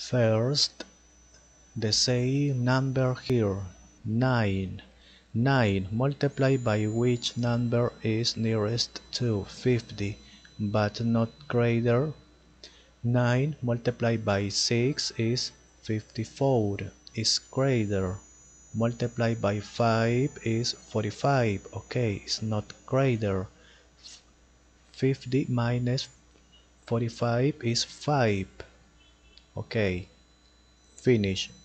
First, the same number here, 9. 9 multiplied by which number is nearest to 50, but not greater. 9 multiplied by 6 is 54, is greater. Multiplied by 5 is 45, okay, it's not greater. 50 minus 45 is 5, okay, finish.